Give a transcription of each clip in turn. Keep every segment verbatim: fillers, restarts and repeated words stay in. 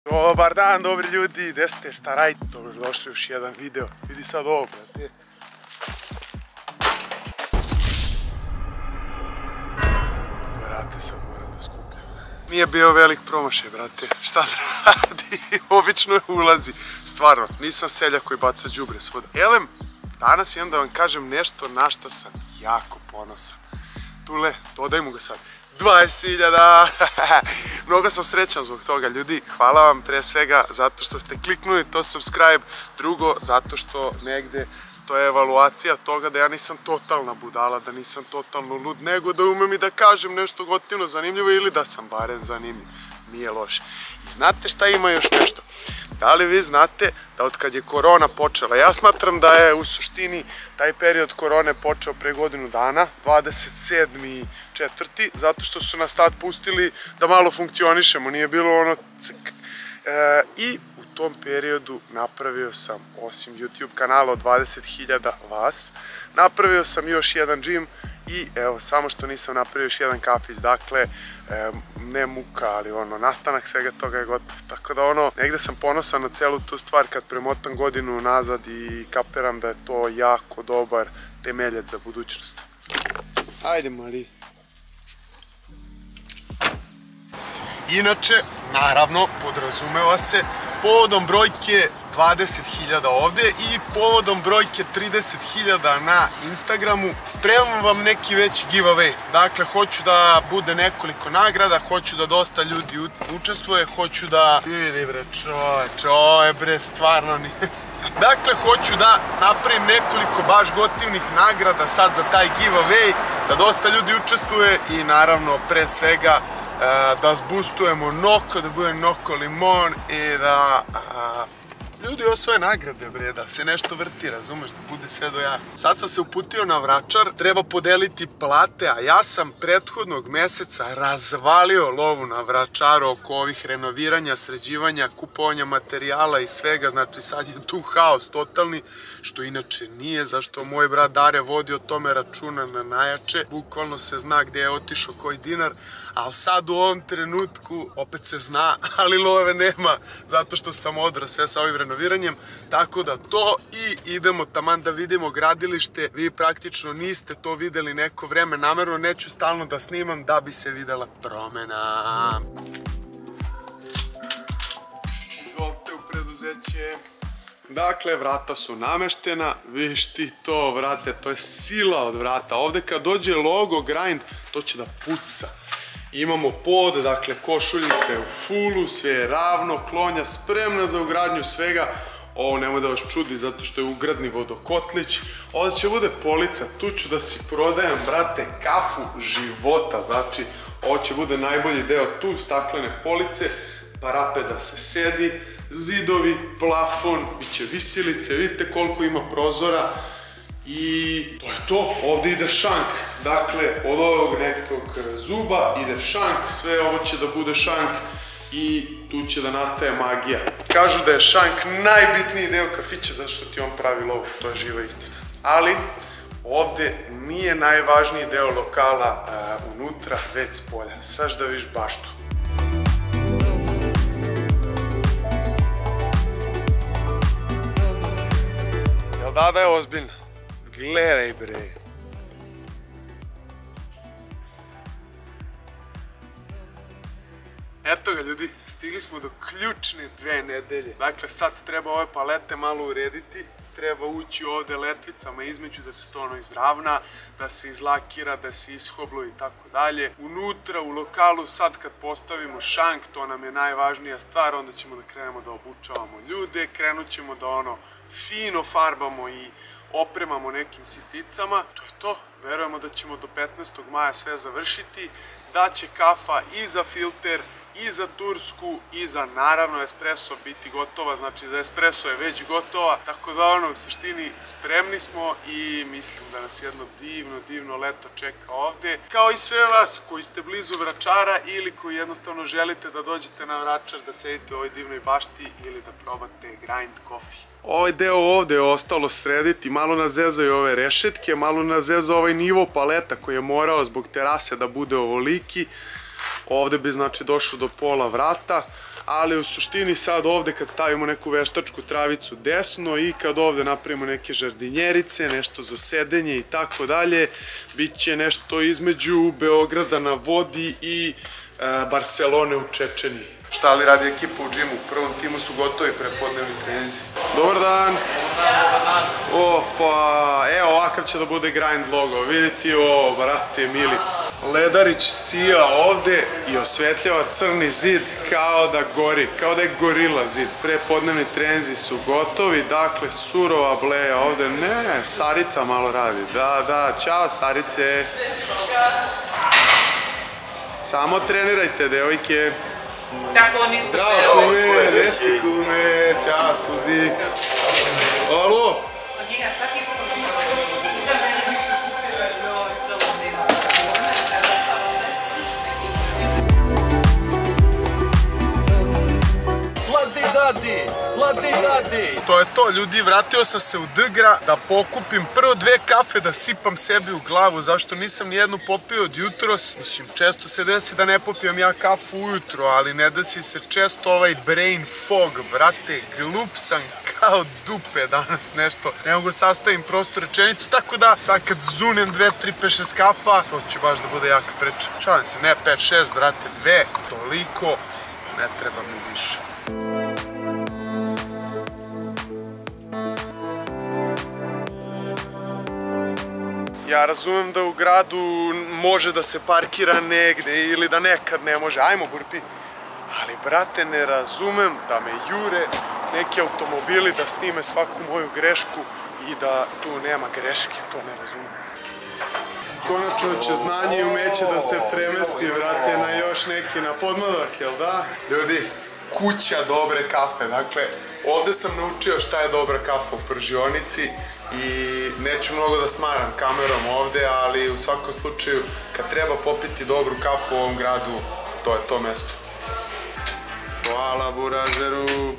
Dobar dan, dobri ljudi, gde ste, šta radite? Dobrodošli u još jedan video. Vidi sad ovo, brate. Brate, sad moram da skupljam. Nije bio velik promašaj, brate. Šta da radi? Obično ulazi. Stvarno, nisam seljak koji baca đubre svuda. Elem, danas imam da vam kažem nešto na šta sam jako ponosan. Tule, dodaj mu ga sad. dvadeset hiljada! Mnogo sam srećan zbog toga, ljudi. Hvala vam pre svega zato što ste kliknuli to subscribe. Drugo, zato što negde to je evaluacija toga da ja nisam totalna budala, da nisam totalno lud, nego da umem i da kažem nešto gotivno zanimljivo ili da sam barem zanimljiv. Nije loše. I znate šta ima još nešto? Da li vi znate da od kad je korona počela, ja smatram da je u suštini taj period korone počeo pre godinu dana, dvadeset sedmi četvrti zato što su nas tad pustili da malo funkcionišemo, nije bilo ono cik. E, I u tom periodu napravio sam, osim YouTube kanala od dvadeset hiljada vas, napravio sam još jedan džim i evo, samo što nisam napravio još jedan kafić, dakle, e, ne muka, ali ono, nastanak svega toga je gotov, tako da ono, negde sam ponosan na celu tu stvar kad premotam godinu nazad i kapiram da je to jako dobar temeljac za budućnost. Ajde, Mari. Inače, naravno, podrazumeva se, povodom brojke dvadeset hiljada ovde i povodom brojke trideset hiljada na Instagramu spremam vam neki veći giveaway. Dakle, hoću da bude nekoliko nagrada, hoću da dosta ljudi učestvuje, hoću da... Vidi bre, čoveče, ovo je bre stvarno nije... Dakle, hoću da napravim nekoliko baš gotivnih nagrada sad za taj giveaway, da dosta ljudi učestvuje i naravno, pre svega, da zboostujemo Noko, da bude Noko limon i da ljudi osvoje nagrade, bre, da se nešto vrti, razumeš, da bude sve do jaja. Sad sam se uputio na Vračar, treba podeliti plate, a ja sam prethodnog meseca razvalio lovu na Vračaru oko ovih renoviranja, sređivanja, kupovanja materijala i svega, znači sad je tu haos totalni, što inače nije, zašto moj brat Dare vodi o tome računa na najjače, bukvalno se zna gdje je otišao koji dinar, ali sad u ovom trenutku opet se zna, ali love nema, zato što sam odra sve sa ovim renoviranjem, tako da to i idemo taman da vidimo gradilište. Vi praktično niste to videli neko vreme, namerno neću stalno da snimam da bi se videla promena. Izvolite u preduzeće. Dakle, vrata su nameštena, viš ti to, vrate, to je sila od vrata. Ovde kad dođe logo Grind, to će da puca. Imamo pod, dakle, košuljice u fulu, sve je ravno, klonja spremna za ugradnju svega. Ovo nemoj da vas čudi zato što je ugradni vodokotlić. Ovdje će bude polica, tu ću da si prodajem, brate, kafu života. Znači, ovo će bude najbolji deo tu, staklene police, parape da se sedi, zidovi, plafon, bit će visilice, vidite koliko ima prozora. I to je to, ovdje ide šank, dakle od ovog nekog zuba ide šank, sve ovo će da bude šank i tu će da nastaje magija. Kažu da je šank najbitniji deo kafića zato što ti on pravi lovu, to je živa istina. Ali ovdje nije najvažniji deo lokala unutra, već spolja, saš da viš baštu. Jel da da je ozbiljno? Gledaj bre. Eto ga ljudi, stigli smo do ključne dve nedelje. Dakle, sad treba ove palete malo urediti. Treba ući ovde letvicama između da se to ono izravna, da se izlakira, da se ishoblo i tako dalje. Unutra u lokalu sad kad postavimo šank, to nam je najvažnija stvar, onda ćemo da krenemo da obučavamo ljude, krenut ćemo da ono fino farbamo i opremamo nekim siticama. To je to. Verujemo da ćemo do petnaestog maja sve završiti, da će kafa i za filter, i za tursku, i za naravno espresso biti gotova, znači za espresso je već gotova, tako da ono u suštini spremni smo i mislim da nas jedno divno, divno leto čeka ovde, kao i sve vas koji ste blizu Vračara ili koji jednostavno želite da dođete na Vračar, da sedite u ovoj divnoj bašti ili da probate Grind Coffee. Ovaj deo ovde je ostalo srediti, malo nazezaju ove rešetke, malo nazezao ovaj nivo paleta koji je morao zbog terase da bude ovoliki. Ovde bi znači došlo do pola vrata, ali u suštini sad ovde kad stavimo neku veštačku travicu desno i kad ovde napravimo neke žardinjerice, nešto za sedenje i tako dalje, bit će nešto između Beograda na vodi i Barcelone u Čečeniji. Šta li radi ekipa u džimu? U prvom timu su gotovi prepodnevni treninzi. Dobar dan! Opa, evo ovakav će da bude grind logo. Vidite ovo, brate mili. Ledarić sija ovde i osvetljava crni zid kao da gori, kao da je gorila zid. Prepodnevni treninzi su gotovi, dakle surova bleja ovde. Ne, Sarica malo radi. Da, da, čao Sarice. Samo trenirajte, devojke. Tako nisu. Zdravo kume, gde si kume, ćao Suzi. Alo? Ladi dadi, ladi dadi. To je to, ljudi, vratio sam se u D-gra da pokupim prvo dve kafe da sipam sebi u glavu, zašto nisam nijednu popio od jutros. Mislim, često se desi da ne popijem ja kafu ujutro, ali ne desi se često ovaj brain fog, brate, glup sam kao dupe danas nešto. Ne mogu sastavim prostu rečenicu, tako da sad kad zunem dve, tri, pet, šest kafa, to će baš da bude jaka priča. Šalim se, ne pet, šest, brate, dve, toliko, ne treba mi više. Ja razumem da u gradu može da se parkira negde ili da nekad ne može, ajmo burpi. Ali brate, ne razumem da me jure neki automobili da snime svaku moju grešku i da tu nema greške, to ne razumem. Konačno će znanje i umeće da se premesti, brate, na još neki, na podmladak, jel da? Ljudi, kuća dobre kafe, dakle, ovde sam naučio šta je dobra kafa u pržionici i neću mnogo da smaram kamerom ovde, ali u svakom slučaju, kad treba popiti dobru kafu u ovom gradu, to je to mesto. Hvala burazeru!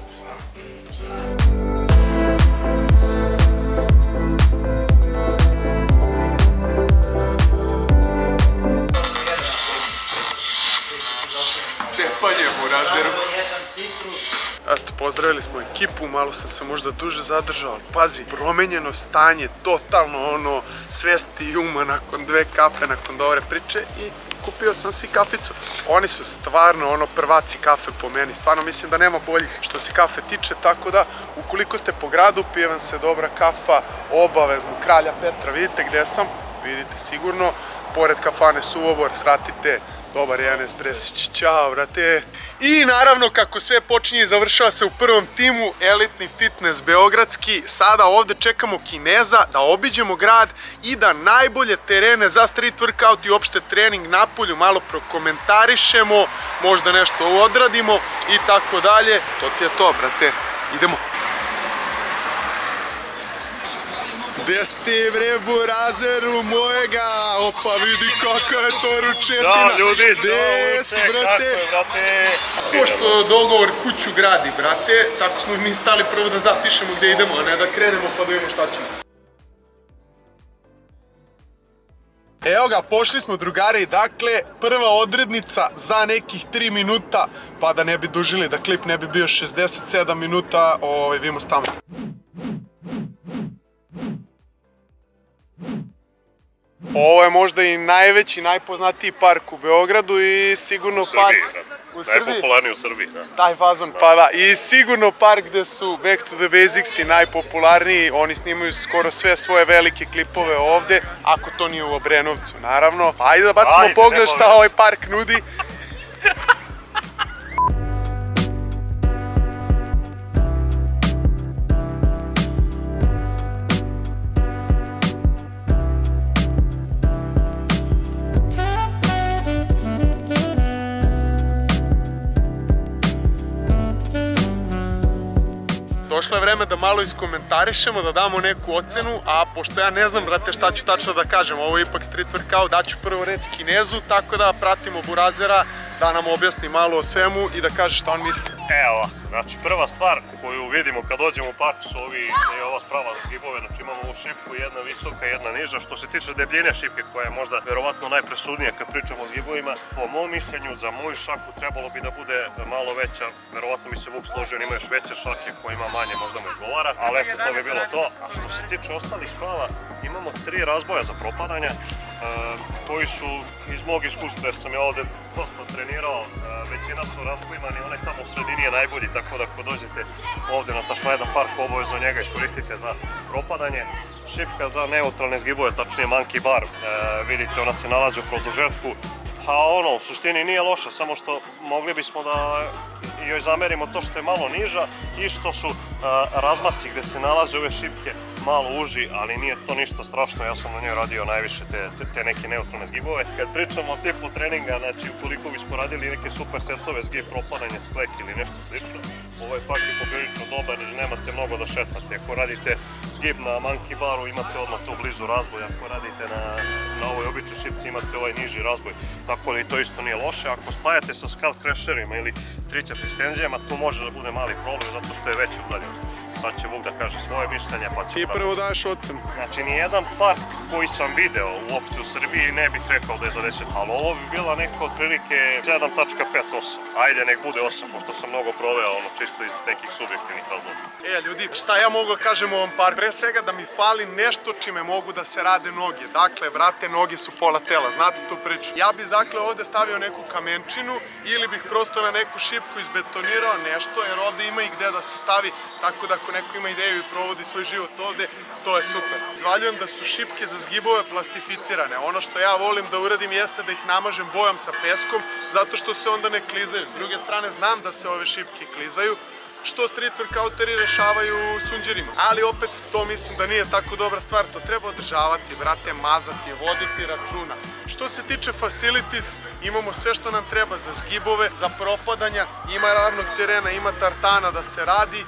Cepanje burazeru! Eto, pozdravili smo ekipu, malo sam se možda duže zadržao, ali pazi, promenjeno stanje, totalno ono, svesti i uma nakon dve kafe, nakon dobre priče i kupio sam si kaficu. Oni su stvarno ono prvaci kafe po meni, stvarno mislim da nema boljih što se kafe tiče, tako da ukoliko ste po gradu, pije vam se dobra kafa, obavezno Kralja Petra, vidite gde sam, vidite sigurno, pored kafane Suvobor, sratite, dobar jedan espresić, ćao brate. I naravno kako sve počinje i završava se u prvom timu, elitni fitness beogradski, sada ovde čekamo Kineza da obiđemo grad i da najbolje terene za street workout i opšte trening napolju malo prokomentarišemo, možda nešto odradimo i tako dalje. To ti je to brate, idemo. Gde si bre burazeru mojega, opa vidi kakva je to ručetina. Da ljudi, gde si brate? brate? Pošto dogovor kuću gradi brate, tako smo mi stali prvo da zapišemo gde idemo, a ne da krenemo pa da vidimo šta ćemo. Evo ga, pošli smo drugari, dakle, prva odrednica za nekih tri minuta, pa da ne bi dužili, da klip ne bi bio šezdeset sedam minuta, ovaj, vidimo se tamo. Ovo je možda i najveći, najpoznatiji park u Beogradu i sigurno park... U Srbiji, najpopularniji u Srbiji, da. Taj fazon, pa da. I sigurno park gde su Back to the Basics i najpopularniji, oni snimaju skoro sve svoje velike klipove ovde, ako to nije u Obrenovcu, naravno. Ajde da bacimo pogled šta ovaj park nudi. Došlo je vreme da malo iskomentarišemo, da damo neku ocenu, a pošto ja ne znam, brate, šta ću tačno da kažem, ovo je ipak street workout, daću prvo reč Kinezu, tako da pratimo burazera da nam objasni malo o svemu i da kaže šta on misli. Evo, znači prva stvar koju vidimo kad dođemo u park su ovi, je ova sprava za zgibove, znači imamo ovu šipku, jedna visoka, jedna niža. Što se tiče debljine šipke, koja je možda verovatno najpresudnija kad pričamo o zgibovima, po mom mišljenju za moju šaku trebalo bi da bude malo veća, verovatno mi se Vuk složio, ima još veće šake koja ima manje, možda mu odgovara, ali eto, to bi bilo to. A što se tiče ostalih sprava, imamo tri razboja za propadanja, koji su iz mog iskustva, jer sam ja ovde dosta trenirao, većina su razbojmani, onaj tamo u sredini je najbolji, tako da ako dođete ovde na Tašmajdan park, obavezno njega iskoristite za propadanje. Šipka za neutralne zgibove, tačnije monkey bar, vidite ona se nalazi u produžetku, a ono u suštini nije loša, samo što mogli bismo da joj zamerimo to što je malo niža i što su razmaci gde se nalaze ove šipke malo uži, ali nije to ništa strašno, ja sam na njoj radio najviše te neke neutralne zgibove. Kad pričamo o tipu treninga, znači ukoliko bismo radili neke super setove zgib, propadanje, sklek ili nešto slično, ovaj park je poprilično dobar jer nemate mnogo da šetate. Ako radite zgib na monkey baru imate odmah tu blizu razboj, ako radite na ovoj običnoj šipci imate ovaj niži razboj, tako da i to isto nije loše. Ako spajate sa skull crasherima ili tricep ekstenzijama, tu može da bude mali problem zato što je veća udaljenost. Sad će Vuk da kaže svoje mišljenje, pa će... Ti prvo daješ ocenu. Znači, nijedan park koji sam video uopšte u Srbiji ne bih rekao da je za deset, ali ovo bi bila neka otprilike sedam tačka pet osam. Ajde, nek bude osam, pošto sam mnogo proveo, ono, čisto iz nekih subjektivnih razloga. E, ljudi, šta ja mogu da kažem o ovom parku? Pre svega da mi fali nešto čime mogu da se rade noge. Dakle, vrate, noge su pola tela, znate tu priču. Ja bih, dakle, ovde stavio neku kamenčinu ili bih prosto na neku šipku izbetonirao nešto, jer ovde ima i gde da se stavi, tako da ako neko ima ideju i provodi svoj život ovde, to je super. Izvaljujem da su šipke za zgibove plastificirane. Ono što ja volim da uradim jeste da ih namažem bojom sa peskom, zato što se onda ne klizaju. S druge strane, znam da se ove šipke klizaju, što street workouteri rešavaju sunđerima. Ali opet, to mislim da nije tako dobra stvar, to treba održavati, brate, mazati, voditi računa. Što se tiče facilities, imamo sve što nam treba za zgibove, za propadanja, ima ravnog terena, ima tartana da se radi.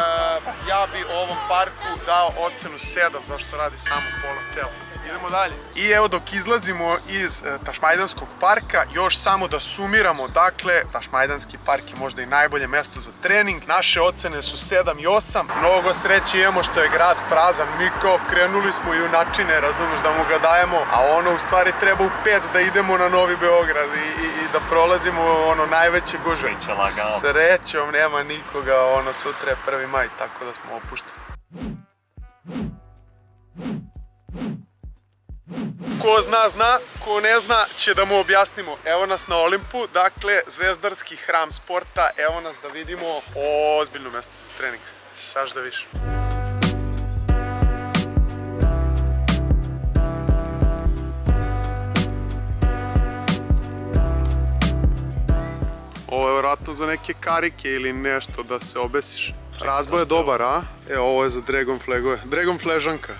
Ja bi ovom parku dao ocenu sedam, zašto radi samo pola tela. Idemo dalje. I evo dok izlazimo iz Tašmajdanskog parka, još samo da sumiramo, dakle, Tašmajdanski park je možda i najbolje mesto za trening. Naše ocene su sedam i osam. Mnogo sreće imamo što je grad prazan. Mi kao krenuli smo i u načine, razumeš, da mu ga dajemo, a ono u stvari treba u pet da idemo na Novi Beograd i da prolazimo ono najveće gužve. Srećom nema nikoga, ono sutra je prvi maj, tako da smo opušteni. Ko zna, zna, ko ne zna će da mu objasnimo. Evo nas na Olimpu, dakle, zvezdarski hram sporta, evo nas da vidimo ozbiljno mesto za trening. Saš da viš. Ovo je vjerojatno za neke karike ili nešto da se obesiš. Razboj je dobar, a? E, ovo je za Dragon Flagove. Dragon Flažanka.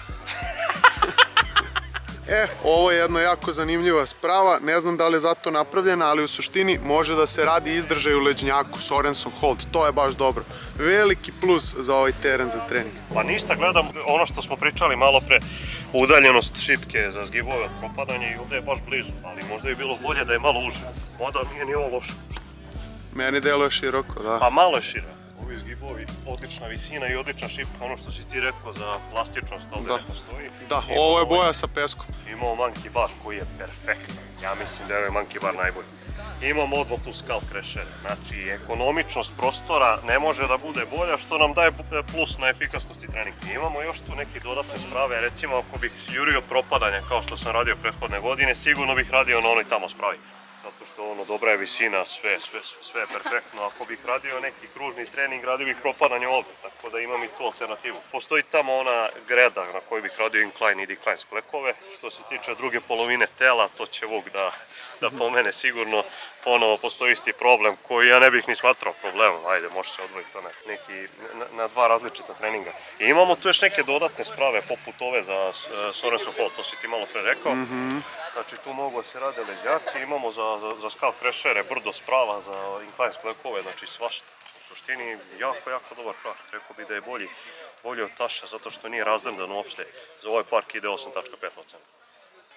E, ovo je jedna jako zanimljiva sprava, ne znam da li je zato napravljena, ali u suštini može da se radi izdržaj u leđnjaku, Sorenson hold, to je baš dobro. Veliki plus za ovaj teren za trening. Pa ništa, gledam ono što smo pričali malo pre, udaljenost šipke za zgibove od propadanja i ovde je baš blizu, ali možda bi bilo bolje da je malo uže, onda nije ni ovo loše. Meni deluje široko, da. Pa malo je šira. Ovi zgibovi, odlična visina i odlična šipka, ono što si ti rekao za plastičnost ovde ne postoji. Da, ovo je boja sa peskom. Imamo monkey bar koji je perfektan, ja mislim da je ovaj monkey bar najbolji. Imamo odmah tu skull crasher, znači ekonomičnost prostora ne može da bude bolja, što nam daje plus na efikasnosti treninga. Imamo još tu neke dodatne sprave, recimo ako bih jurio propadanje kao što sam radio prethodne godine, sigurno bih radio na onoj tamo spravi. Zato što ono, dobra je visina, sve, sve, sve je perfektno. Ako bih radio neki kružni trening, radio bih propadanje ovde, tako da imam i tu alternativu. Postoji tamo ona greda na kojoj bih radio incline i decline sklekove. Što se tiče druge polovine tela, to će Vuk da, da pomene sigurno. Ponovo postoji isti problem koji ja ne bih ni smatrao problemom. Ajde, možete odvojiti to neki, na, na dva različita treninga. I imamo tu još neke dodatne sprave, poput ove za uh, Sorenson hold, to si ti malo pre rekao. Mm-hmm. Znači tu mogu da se rade leđaci, imamo za, za, za skull crashere, brdo sprava, za incline sklekove, znači svašta. U suštini jako, jako dobar park, rekao bi da je bolji, bolji od Taša, zato što nije razdrndan uopšte. Za ovaj park ide osam tačka pet ocena.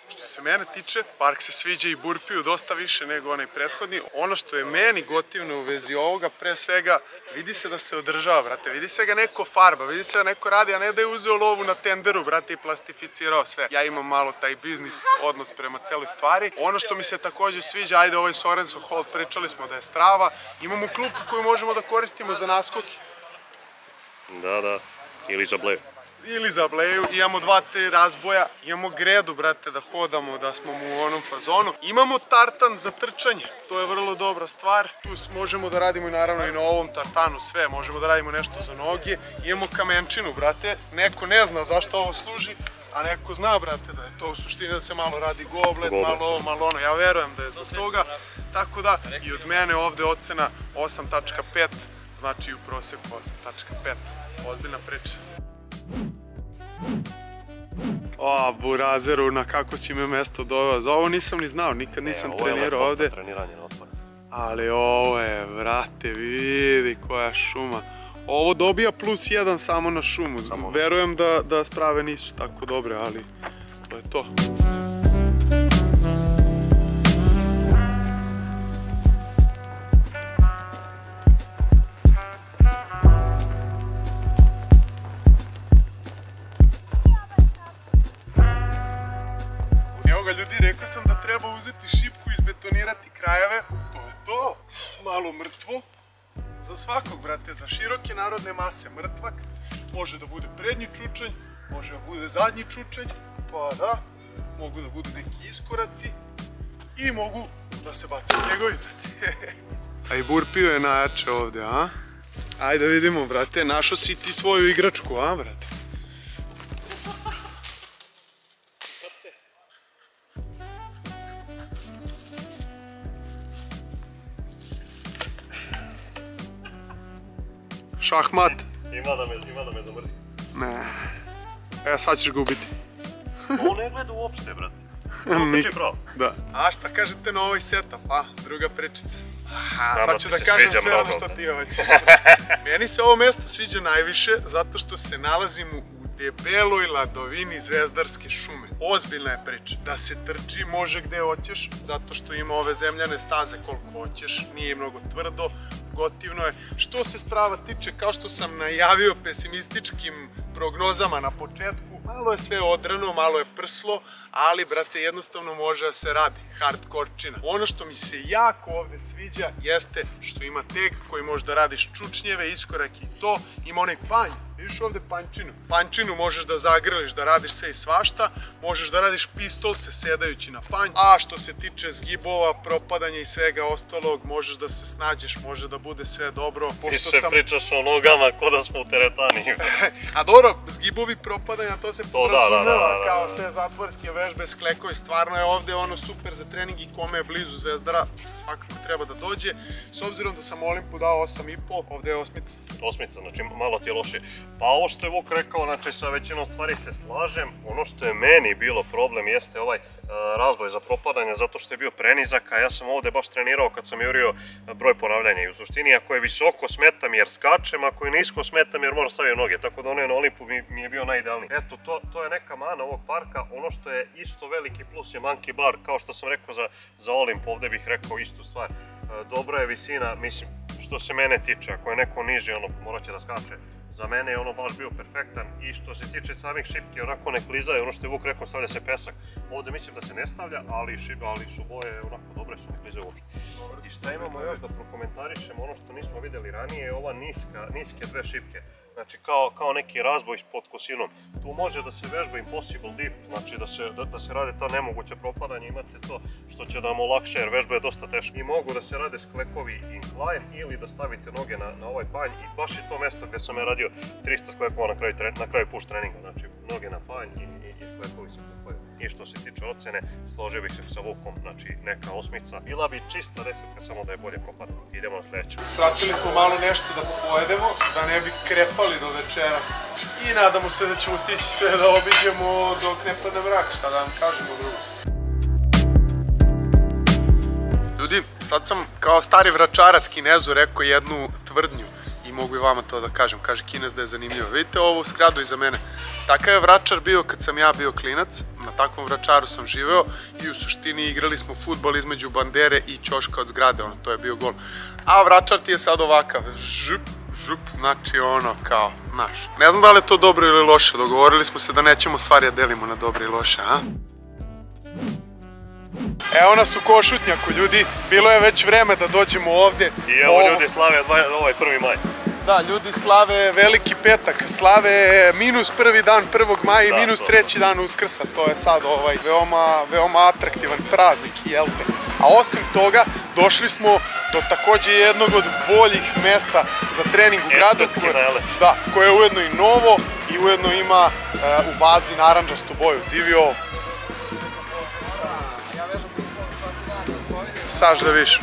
Što se mene tiče, park se sviđa i Burpiju dosta više nego onaj prethodni. Ono što je meni gotivno u vezi ovoga, pre svega, vidi se da se održava, brate. Vidi se ga neko farba, vidi se da neko radi, a ne da je uzeo lovu na tenderu, brate, i plastificirao sve. Ja imam malo taj biznis odnos prema celoj stvari. Ono što mi se također sviđa, ajde, ovaj Sorenso Holt, pričali smo da je strava. Imamo klupu koju možemo da koristimo za naskoke. Da, da. Ili za bleju. Ili za bleju, imamo dva, tri razboja, imamo gredu, brate, da hodamo, da smo mu u onom fazonu. Imamo tartan za trčanje, to je vrlo dobra stvar. Tu možemo da radimo i naravno i na ovom tartanu sve, možemo da radimo nešto za noge. Imamo kamenčinu, brate, neko ne zna zašto ovo služi, a neko zna, brate, da je to u suštini da se malo radi goblet, malo ovo, malo ono. Ja verujem da je zbog toga, tako da i od mene ovde ocena osam tačka pet, znači u proseku osam tačka pet. Ozbiljna priča. O, Burazeru, na kako si me mesto doveo. Za ovo nisam ni znao, nikad nisam trenirao ovde. Ali ovo je, vrate, vidi koja šuma. Ovo dobija plus jedan samo na šumu. Verujem da sprave nisu tako dobre, ali to je to. Ljudi, rekao sam da treba uzeti šipku i izbetonirati krajeve, to je to, malo mrtvo, za svakog, brate, za široke narodne mase mrtvak, može da bude prednji čučanj, može da bude zadnji čučanj, pa da, mogu da budu neki iskoraci i mogu da se baci njegovi, brate. A i Burpio je najjače ovde, a? Ajde vidimo, brate, našao si ti svoju igračku, a, brate? Šahmat. Ima da me, ima da me zamrzi. Ne. E, sad ćeš ga ubiti. Ovo ne gleda uopšte, brate. Samo teče pravo. Da. A šta kažete na ovaj setup, a? Druga pričica. Sad ću da kažem sve ono što ti hoćeš. Meni se ovo mesto sviđa najviše zato što se nalazim u debeloj ladovini Zvezdarske šume. Ozbiljna je priča. Da se trči može gde hoćeš, zato što ima ove zemljane staze koliko hoćeš, nije mnogo tvrdo, gotivno je. Što se sprava tiče, kao što sam najavio pesimističkim prognozama na početku, malo je sve odrano, malo je prslo, ali, brate, jednostavno može da se radi. Hardkorčina. Ono što mi se jako ovde sviđa jeste što ima teg koji može da radiš čučnjeve, iskorak i to. Ima onaj panj. Vidiš ovde pančinu. Pančinu možeš da zagrliš, da radiš sve i svašta. Možeš da radiš pistol se sedajući na panj. A što se tiče zgibova, propadanja i svega ostalog, možeš da se snađeš, može da bude sve dobro. Ti se pričaš o nogama ko da smo u teretani. A dobro, zgibovi propadanja, to se podrazumeva kao sve zatvorske vežbe, sklekovi. Stvarno je ovde ono super za trening i kome je blizu Zvezdara, svakako treba da dođe. S obzirom da sam Olimpu dao osam i po, ovde je osmica. Osmica, znači malo ti je loše. Pa ovo što je Vuk rekao, znači sa većinom stvari se slažem. Ono što je meni bilo problem jeste ovaj razboj za propadanje, zato što je bio prenizak, a ja sam ovde baš trenirao kad sam jurio broj ponavljanja i u suštini ako je visoko smeta mi jer skačem, ako je nisko smeta mi jer moram staviti noge, tako da ono na Olimpu mi je bio najidealniji. Eto, to je neka mana ovog parka. Ono što je isto veliki plus je Monkey Bar, kao što sam rekao za Olimp, ovde bih rekao istu stvar. Dobra je visina, mislim, što se mene tiče, ako je neko niži, ono, morat će da skače. Za mene je ono baš bio perfektan i što se tiče samih šipki, onako ne klizaju, ono što je Vuk rekao, stavlja se pesak. Ovde mislim da se ne stavlja, ali su boje onako dobre, su ne klizaju uopšte. I šta imamo još da prokomentarišemo, ono što nismo videli ranije je ova niske dve šipke. Znači kao neki razboj pod kosinom. Tu može da se vežba impossible dip, znači da se rade ta nemoguća propadanja, imate to što će da vam olakša jer vežba je dosta teška. I mogu da se rade sklekovi incline ili da stavite noge na ovaj panj i baš je to mesto gde sam ja radio trista sklekova na kraju push treninga, znači noge na panj i sklekovi se pokoju. I što se tiče ocene, složio bih se sa Vukom, znači neka osmica. Bila bi čista desetka, samo da je bolje propadanje. Idemo na sledeću. Svratili smo malo nešto da pojedemo, da ne bi krepali do večeras. I nadamo se da ćemo stići sve da obiđemo dok ne pada mrak, šta da vam kažemo drugo. Ljudi, sad sam kao stari vračarac Kinezu rekao jednu tvrdnju i mogu i vama to da kažem, kaže Kinez da je zanimljivo. Vidite ovu zgradu iza mene, takav je Vračar bio kad sam ja bio klinac, na takvom Vračaru sam živeo i u suštini igrali smo fudbal između bandere i ćoška od zgrade, ono, to je bio gol. A Vračar ti je sad ovakav, žup, žup, znači ono kao, znaš. Ne znam da li je to dobro ili loše, dogovorili smo se da nećemo stvari da delimo na dobre i loše, a? Evo nas u Košutnjaku, ljudi, bilo je već vreme da dođemo ovdje. I evo ljudi slave ovaj prvi maj. Da, ljudi slave veliki petak, slave minus prvi dan prvog maja i minus treći dan Uskrsa. To je sad ovaj veoma, veoma atraktivan praznik, jel te? A osim toga, došli smo do takođe jednog od boljih mesta za trening u gradu. Estetski najlepše. Da, koje je ujedno i novo i ujedno ima u bazi narandžastu boju. Divi ovo. Saš da viš.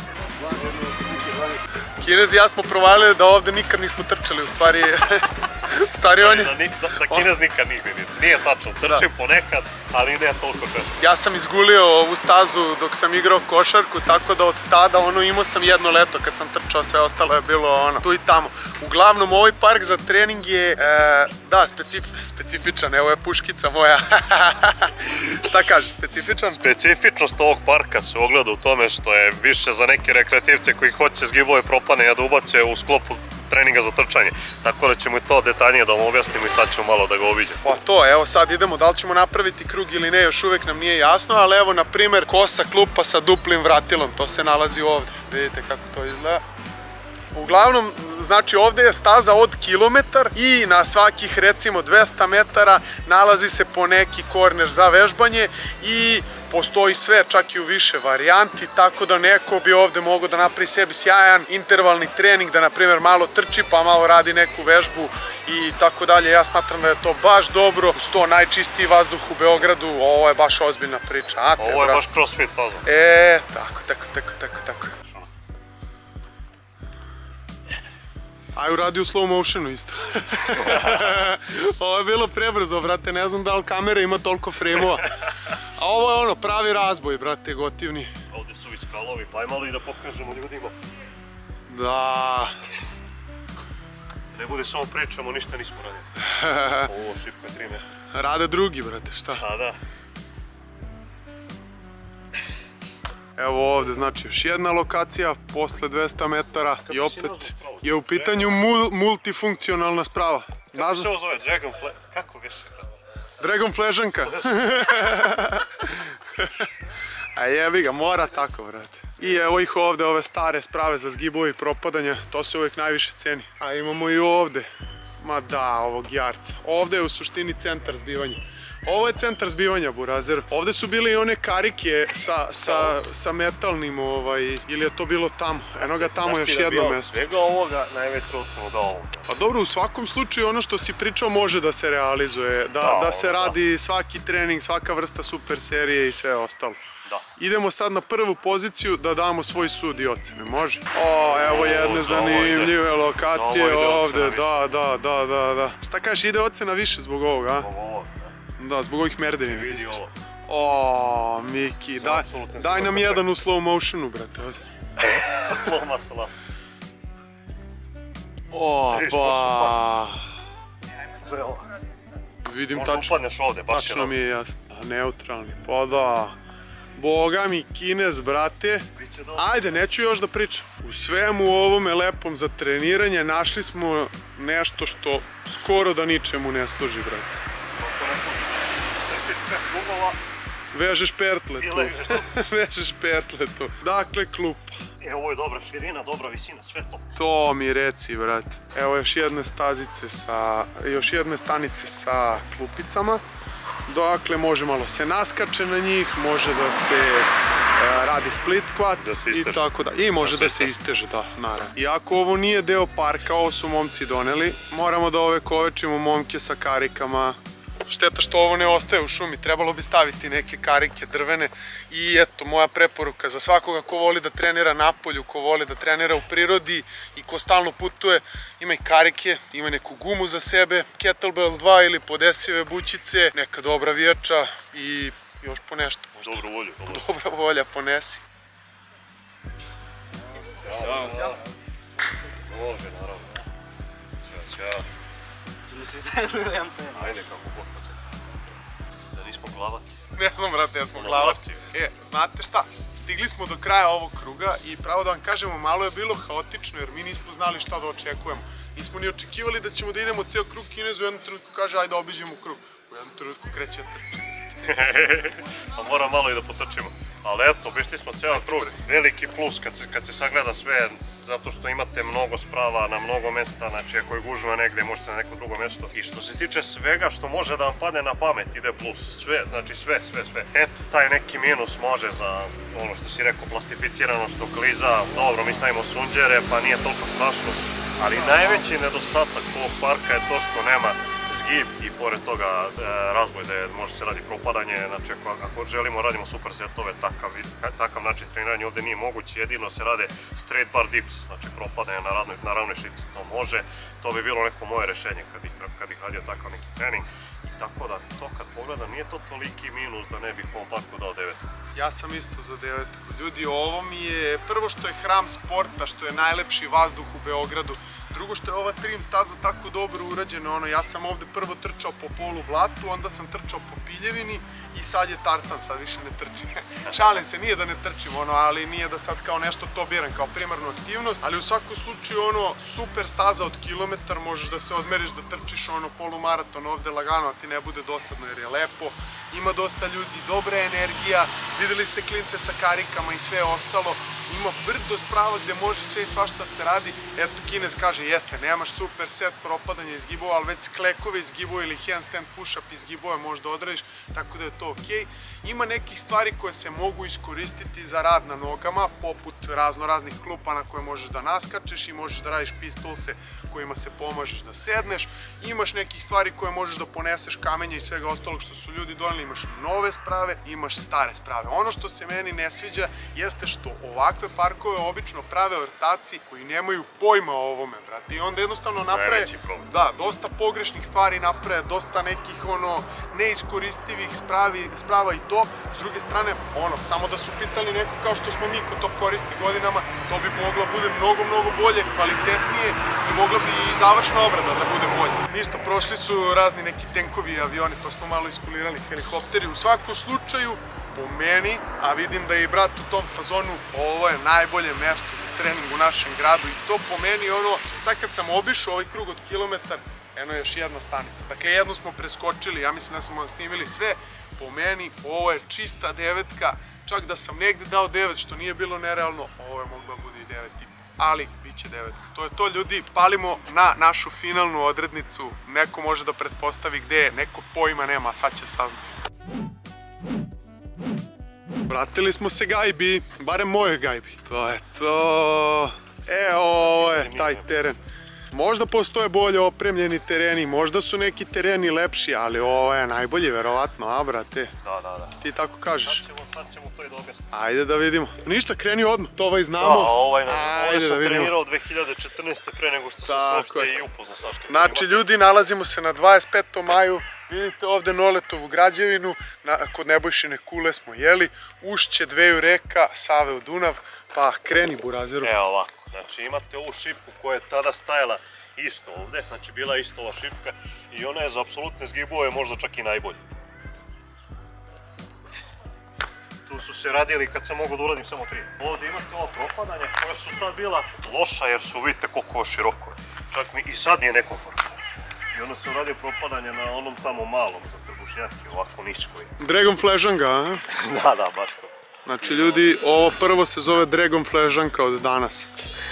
Kinez i ja smo provalili da ovde nikad nismo trčali, u stvari... U stvari oni... Da Kinez nikad nigde nije tačno, trčim ponekad, ali ne toliko često. Ja sam izgulio ovu stazu dok sam igrao košarku, tako da od tada ono imao sam jedno leto kad sam trčao, sve ostalo je bilo ono tu i tamo. Uglavnom ovaj park za trening je, da, specifičan, evo je puškica moja. Šta kaže, specifičan? Specifičnost ovog parka se ogleda u tome što je više za neke rekreativce koji hoće zgibove propane da ubace u sklopu treninga za trčanje. Tako da ćemo i to detaljnije da vam objasnimo i sad ćemo malo da ga obiđemo. Pa to, evo sad idemo, da li ćemo napraviti krug ili ne, još uvek nam nije jasno, ali evo na primer kosa klupa sa duplim vratilom, to se nalazi ovde. Vidite kako to izgleda. Uglavnom, znači ovde je staza od kilometar i na svakih recimo dvesta metara nalazi se po neki korner za vežbanje i postoji sve, čak i u više varijanti, tako da neko bi ovde mogao da napravi sebi sjajan intervalni trening, da na primjer malo trči pa malo radi neku vežbu i tako dalje. Ja smatram da je to baš dobro, uz to najčistiji vazduh u Beogradu, ovo je baš ozbiljna priča. Ovo je baš crossfit faza. E, tako, tako, tako, tako, tako. Aj uradi u slow motionu isto. Ovo je bilo prebrzo, brate, ne znam da li kamera ima toliko frame-ova. A ovo je ono, pravi razboj, brate, gotivni. Ovdje su i skalovi, pa ajmo li da pokažemo ljudima. Da. Ne bude samo pričamo, ništa nismo radili. Ovo šipka je tri metra. Rade drugi, brate, šta? Pa da. Evo ovde, znači još jedna lokacija, posle dvesta metara i opet je u pitanju multifunkcionalna sprava. Kako se ovo zove? Dragon Fle... Kako više? Dragon Fležanka. A jebi ga, mora tako, brate. I evo ih ovde, ove stare sprave za zgibove i propadanja, to se uvijek najviše ceni. A imamo i ovde, ma da, ovog jarca. Ovde je u suštini centar zbivanja. Ovo je centar zbivanja, Burazer. Ovde su bile i one karike sa metalnim, ili je to bilo tamo. Eno ga tamo još jedno mesto. Svega ovoga najveće ocenu da ovoga. Pa dobro, u svakom slučaju ono što si pričao može da se realizuje. Da se radi svaki trening, svaka vrsta super serije i sve ostalo. Idemo sad na prvu poziciju da damo svoj sud i ocene, može? O, evo jedne zanimljive lokacije ovde, da, da, da, da, da. Šta kažeš, ide ocena više zbog ovoga, a? Zbog ovoga. Da, zbog ovih merdevina. O, Miki, daj nam jedan u slow motionu, brate. Slow masala. O, pa... Vidim tačno. Možda upadneš ovde, baš je tačno mi je jasno. Neutralni, pa da. Boga mi, Kinez, brate. Ajde, neću još da pričam. U svemu ovome lepom za treniranje našli smo nešto što skoro da ničemu ne služi, brate. Vežeš pertle tu. Vežeš pertle tu. Dakle, klupa. E, ovo je dobra širina, dobra visina, sve to. To mi reci, brate. Evo još jedne stazice sa, još jedne stanice sa klupicama. Dakle, može malo se naskače na njih, može da se radi split squat i tako da. I može da se isteže, da, naravno. Iako ovo nije deo parka, ovo su momci doneli, moramo da ovekovečimo momke sa karikama. Šteta što ovo ne ostaje u šumi, trebalo bi staviti neke karike drvene i eto, moja preporuka za svakoga ko voli da trenira napolju, ko voli da trenira u prirodi i ko stalno putuje, imaj karike, imaj neku gumu za sebe, kettlebell dva ili podesive bućice, neka dobra vječa i još po nešto možda. Dobru volju. Dobra volja, ponesi. Može, naravno. ja. Ćemo se izredili antenu. Ajde, kako god hoće. Da nismo glavati. Ne znam, brate, ja smo Ono, glavci. glavci. E, znate šta? Stigli smo do kraja ovog kruga i pravo da vam kažemo, malo je bilo haotično jer mi nismo znali šta da očekujemo. Nismo ni očekivali da ćemo da idemo ceo krug. Kinez u jednom trenutku kaže ajde obiđemo krug. U jednom trenutku kreće da trči. Pa moram malo i da potrčimo. Ali eto, obišli smo ceo krug. Veliki plus kad se, kad se sagleda sve, zato što imate mnogo sprava na mnogo mesta, znači ako je gužva negde možete na neko drugo mesto. I što se tiče svega što može da vam padne na pamet ide plus. Sve, znači sve, sve, sve. Eto, taj neki minus može za ono što si rekao, plastificirano što kliza. Dobro, mi stavimo sunđere pa nije toliko strašno. Ali najveći nedostatak ovog parka je to što nema zgib i pored toga e, razboj da može se radi propadanje, znači ako, ako želimo radimo super setove, takav, takav način treniranja ovdje nije moguće, jedino se rade straight bar dips, znači propadanje na, radnoj, na ravnoj šipci, to može, to bi bilo neko moje rešenje kad bih, kad bih radio takav neki trening. I tako da to kad pogledam nije to toliki minus da ne bih ovom parku dao devetku. Ja sam isto za devetku. Ljudi, ovo mi je prvo što je hram sporta, što je najlepši vazduh u Beogradu. Drugo što je ova trim staza tako dobro urađena, ono, ja sam ovde prvo trčao po polu blatu, onda sam trčao po piljevini i sad je tartan, sad više ne trčim. Šalim se, nije da ne trčim, ono, ali nije da sad kao nešto to biram kao primarnu aktivnost, ali u svakom slučaju, ono, super staza od kilometar, možeš da se odmeriš da trčiš, ono, polumaraton ovde lagano, a ti ne bude dosadno jer je lepo. Ima dosta ljudi, dobra energija, videli ste klince sa karikama i sve ostalo. Ima brdo sprava gde može sve i svašta se radi. Eto, Kinez kaže, jeste, nemaš super set propadanja izgibova, ali već sklekove izgibova ili handstand push-up izgibova možda odradiš, tako da je to okej. Ima nekih stvari koje se mogu iskoristiti za rad na nogama, poput razno raznih klupa na koje možeš da naskačeš i možeš da radiš pistolse kojima se pomažeš da sedneš. Imaš nekih stvari koje možeš da poneseš, kamenja i svega ostalog što su ljudi doneli, imaš nove sprave, imaš stare sprave. Ono što se meni ne sviđa jeste što ovakve parkove obično prave ortaci koji nemaju pojma o ovome, brate. I onda jednostavno naprave, da, dosta pogrešnih stvari naprave, dosta nekih, ono, neiskoristivih spravi, sprava i to. S druge strane, ono, samo da su pitali neko kao što smo mi ko to koristi godinama, to bi moglo bude mnogo, mnogo bolje, kvalitetnije i mogla bi i završna obrada da bude bolje. Ništa, prošli su razni neki tenkovi i avioni, pa smo malo iskulirali helikopteri. U svakom slučaju, po meni, a vidim da je i brat u tom fazonu, ovo je najbolje mesto za trening u našem gradu i to po meni, ono, sad kad sam obišao ovaj krug od kilometar, eno je još jedna stanica. Dakle, jednu smo preskočili, ja mislim da smo snimili sve. Po meni, ovo je čista devetka, čak da sam negde dao devet, što nije bilo nerealno, ovo je moglo bude i devet i po. Ali, bit će devetka. To je to, ljudi, palimo na našu finalnu odrednicu. Neko može da pretpostavi gde je, neko pojma nema, sad će saznati. Vratili smo se gajbi, barem mojoj gajbi. To je to. E, ovo je taj teren. Možda postoje bolje opremljeni tereni, možda su neki tereni lepši, ali ovo je najbolji, verovatno, a brate? Da, da, da. Ti tako kažeš? Sad ćemo, sad ćemo to i da objasnimo. Ajde da vidimo. Ništa, kreni odmah, to ovaj znamo. Da, ovaj, ovaj sam trenirao dve hiljade četrnaeste. pre nego što sam se uopšte i upoznao Saška. Znači, ljudi, nalazimo se na dvadeset petom maju. Vidite ovde Noletovu građevinu, kod Nebojšine kule smo jeli, ušće dveju reka, Save u Dunav, pa kreni burazeru. Evo ovako, znači imate ovu šipku koja je tada stajala isto ovde, znači bila je isto ova šipka i ona je za apsolutne zgibove možda čak i najbolja. Tu su se radili kad sam mogao da uradim samo tri. Ovde imate ova propadanja koja su tad bila loša jer su, vidite koliko je široko, čak mi i sad nije nekomfortno. I onda se uradio propadanje na onom tamo malom za trbušnjake, ovako nisko je. Dragon Fležanga, a? Da, da, baš to. Znači, ljudi, ovo prvo se zove Dragon Fležanka od danas.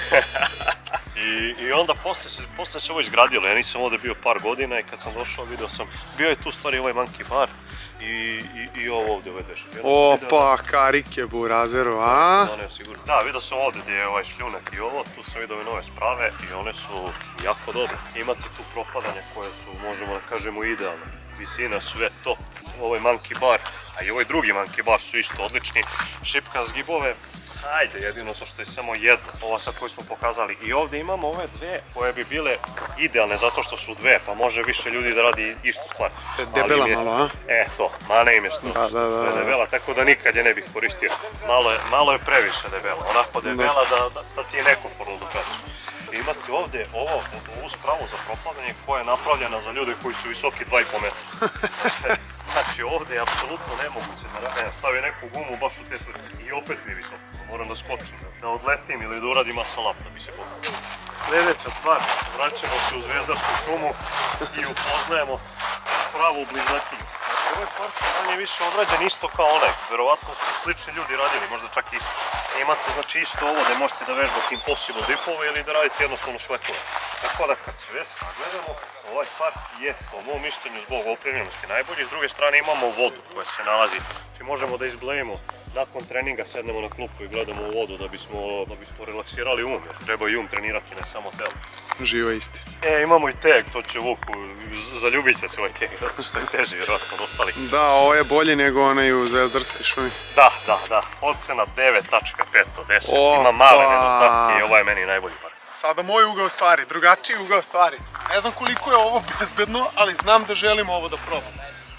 I, I onda posle se, posle se ovo izgradilo, ja nisam ovde bio par godina i kad sam došao vidio sam, bio je tu stvari ovaj Monkey Bar i, i, i ovo ovde, ove dešak. Opa, karike burazeru, a? Da, vidio sam ovde gdje je ovaj šljunak i ovo, tu sam vidio ove nove sprave i one su jako dobre. Imate tu propadanje koje su, možemo da kažemo, idealne. Visina, sve to. Ovaj Monkey Bar, a i ovaj drugi Monkey Bar su isto odlični. Šipka zgibove, ajde, jedino to što je samo jedno, ova sad koju smo pokazali. I ovdje imamo ove dve koje bi bile idealne zato što su dve, pa može više ljudi da radi istu stvar. Debela malo, a? E, to, mane im je što je debela, tako da nikad je ne bih koristio. Malo je previše debela, onako debela da ti je nekomfortno da praćeš. imate ovdje ovo, ovu spravu za propadanje koja je napravljena za ljude koji su visoki dva i po metra. Znači ovdje je apsolutno nemoguće da stavi neku gumu baš u te svrhe i opet mi je visoko, moram da skočim, da odletim ili da uradim asalap da bi se pokupio. Sljedeća stvar, vraćamo se u Zvezdarsku šumu i upoznajemo pravu bliznatinju. Znači ovaj park je manje više odrađen isto kao onaj, verovatno su slični ljudi radili, možda čak isto. Imate znači isto ovo da možete da vežbate impossible dipove ili da radite jednostavno šlekove. Tako da kad sve sagledamo, ovaj park je po mom mišljenju zbog opremljenosti najbolji. S druge strane imamo vodu koja se nalazi, znači možemo da izblejimo nakon treninga, sednemo na klupu i gledamo u vodu da bismo, da bismo relaksirali um, jer treba i um trenirati, ne samo telo. Živa isti. E, imamo i teg, to će Vuku, zaljubit će se ovaj teg, zato što je teži vjerojatno od ostalih. Da, ovo je bolje nego onaj u Zvezdarskoj šumi. Da, da, da, ocena devet tačka pet od deset, ima male nedostatke i ovaj je meni najbolji park. Sada moj ugao stvari, drugačiji ugao stvari. Ne znam koliko je ovo bezbedno, ali znam da želim ovo da probam.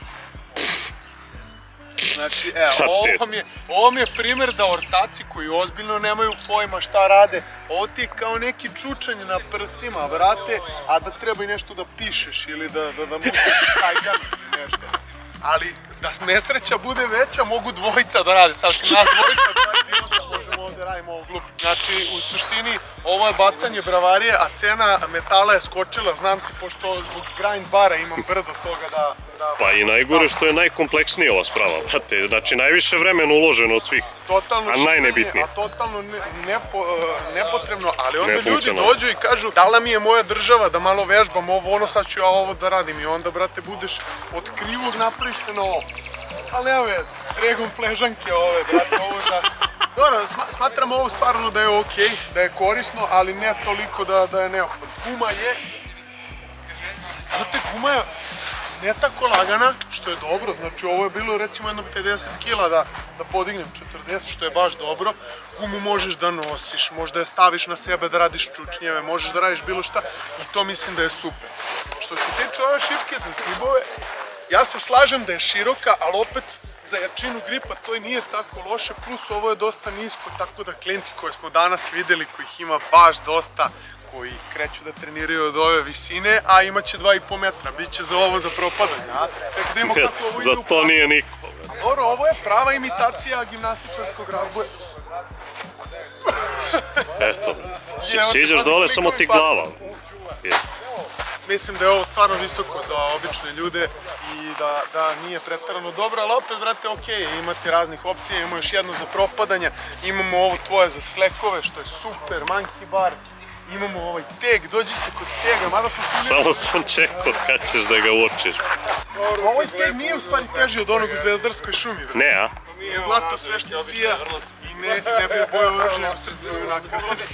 Znači, evo, ovo mi je, ovo mi je primjer da ortaci koji ozbiljno nemaju pojma šta rade, ovo ti je kao neki čučanj na prstima, vrate, a da treba i nešto da pišeš ili da, da, da mučiš tajgan ili nešto. Ali, da nesreća bude veća, mogu dvojica da rade. Sad, nas dvojica, dva idiota, možemo ovdje radimo ovu glupu. Znači, u suštini, ovo je bacanje bravarije, a cena metala je skočila, znam si, pošto zbog grind bara imam brdo toga da... Pa i najgore što je najkompleksnija ova sprava, brate, znači najviše vremena uloženo od svih, a najnebitnije. A totalno nepotrebno, ali onda ljudi dođu i kažu dala mi je moja država da malo vežbam ovo, ono sad ću ja ovo da radim i onda, brate, budeš od krivog napraviš se na ovo. Ali evo je, Dragon fležanke ove, brate, ovo za... Dobro, smatram ovo stvarno da je okej, da je korisno, ali ne toliko da je neophodno. Guma je... Znate, guma je... ne tako lagana, što je dobro, znači ovo je bilo recimo jedno pedeset kila da podignem četrdeset, što je baš dobro. Gumu možeš da nosiš, možda je staviš na sebe da radiš čučnjeve, možeš da radiš bilo šta i to mislim da je super. Što se tiče ove šipke za slibove, ja se slažem da je široka, ali opet za jačinu gripa to i nije tako loše, plus ovo je dosta nisko, tako da klinci koje smo danas videli, kojih ima baš dosta, koji kreću da treniraju od ove visine, a imaće dva i po metra, bit će za ovo za propadanje, a? Tako da imamo kako ovo ide u... Za to nije niko. Dobro, ovo je prava imitacija gimnastičarskog razboja. Eto, siđeš dole, samo ti glava. Mislim da je ovo stvarno visoko za obične ljude i da nije pretarano dobro, ali opet, brate, okej, imate raznih opcija, imamo još jedno za propadanje, imamo ovo tvoje za sklekove, što je super, monkey bar. Imamo ovaj teg, dođi se kod tega, mada sam... Samo sam čekao kad ćeš da ga uočiš. Ovaj teg nije u stvari teži od onog u Zvezdarskoj šumi, vrlo. Ne, a? Je zlato sve što sija i ne bi boje oružje u srce u junaka.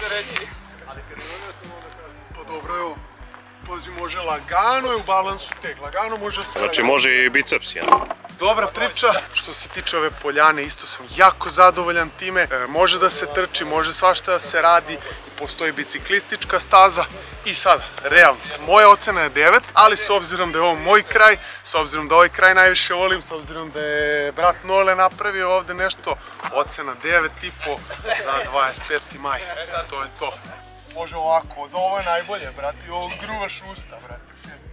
Pa dobro je ovo. Pazi, može lagano je u balansu teg, lagano može se... Znači može i biceps, ja? Dobra priča, što se tiče ove poljane, isto sam jako zadovoljan time, može da se trči, može svašta da se radi i postoji biciklistička staza i sada, realno, moja ocena je devet, ali s obzirom da je ovo moj kraj, s obzirom da ovaj kraj najviše volim, s obzirom da je brat Nole napravio ovde nešto, ocena devet i po za dvadeset peti maj, to je to. Može ovako, za ovo je najbolje, brate, i ovo gruvaš usta, brate, sebi.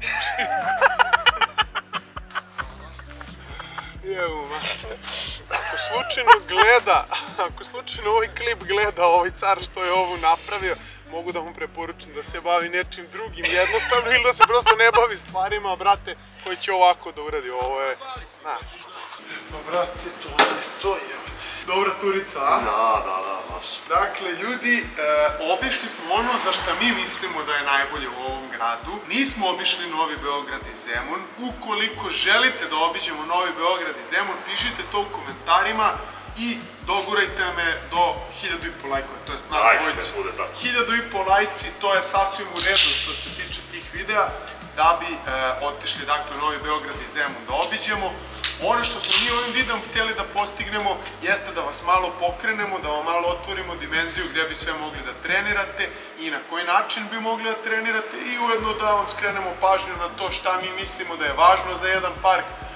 Evo, ako slučajno gleda, ako slučajno ovaj klip gleda ovaj car što je ovo napravio, mogu da mu preporučim da se bavi nečim drugim jednostavno ili da se prosto ne bavi stvarima, brate, koji će ovako da uradi, ovo je, na. Pa, brate, to je, to je. Dobra turica, a? Da, da, da, baš. Dakle, ljudi, obišli smo ono za šta mi mislimo da je najbolje u ovom gradu. Nismo obišli Novi Beograd i Zemun. Ukoliko želite da obiđemo Novi Beograd i Zemun, pišite to u komentarima i dogurajte me do hiljadu i po lajkova, to jest nas dvojicu. Hiljadu i po lajci, to je sasvim u redu što se tiče tih videa, da bi otišli, dakle, Novi Beograd i Zemun da obiđemo. Ono što smo mi ovim videom htjeli da postignemo jeste da vas malo pokrenemo, da vam malo otvorimo dimenziju gdje bi sve mogli da trenirate i na koji način bi mogli da trenirate i ujedno da vam skrenemo pažnju na to šta mi mislimo da je važno za jedan park,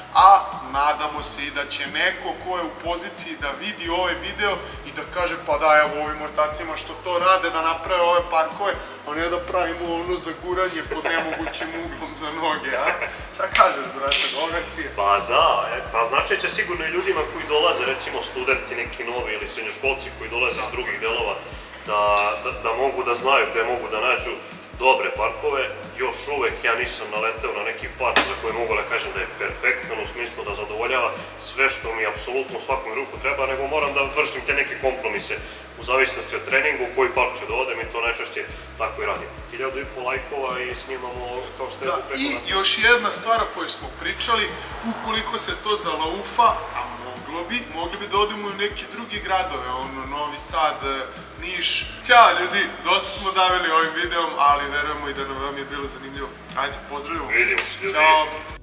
a nadamo se i da će neko ko je u poziciji da vidi ovaj video i da kaže pa da evo ovim ortacima što to rade da naprave ove parkove, a ne da pravimo ono zaguranje pod nemogućim uglom za noge, a? Šta kažeš, brate, dobra akcija? Pa da, pa znači će sigurno i ljudima koji dolaze, recimo studenti neki novi ili srednjoškolci koji dolaze iz drugih delova, da mogu da znaju gde mogu da nađu dobre parkove. Još uvek ja nisam naleteo na neki park za koji mogu da kažem da je perfektan u smislu da zadovoljava sve što mi apsolutno u svakom ruku treba, nego moram da vršim te neke kompromise u zavisnosti od treninga u koji park ću da odem i to najčešće tako i radim. Hiljadu i po lajkova i snimamo kao što je preko nas. I još jedna stvar o kojoj smo pričali, ukoliko se to zalaufa, a moglo bi, mogli bi da odemo u neke drugi gradove, ono Novi Sad, Niš. Ćao ljudi, dosta smo davili ovim videom, ali verujemo i da nam vam je bilo zanimljivo. Ajde, pozdravljamo se. Vidimo se ljudi. Ćao.